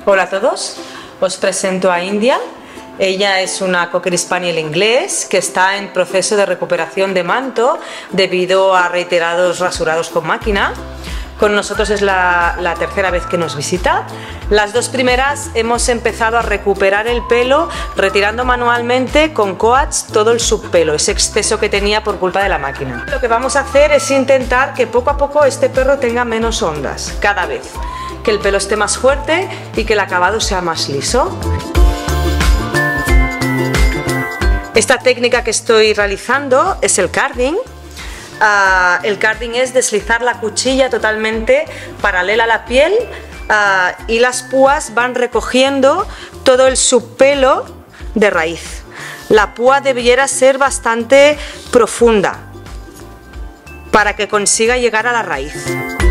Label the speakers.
Speaker 1: Hola a todos, os presento a India. Ella es una Cocker Spaniel inglés que está en proceso de recuperación de manto debido a reiterados rasurados con máquina. Con nosotros es la tercera vez que nos visita. Las dos primeras hemos empezado a recuperar el pelo retirando manualmente con coats todo el subpelo, ese exceso que tenía por culpa de la máquina. Lo que vamos a hacer es intentar que poco a poco este perro tenga menos ondas cada vez, que el pelo esté más fuerte y que el acabado sea más liso. Esta técnica que estoy realizando es el carding. El carding es deslizar la cuchilla totalmente paralela a la piel y las púas van recogiendo todo el subpelo de raíz. La púa debiera ser bastante profunda para que consiga llegar a la raíz.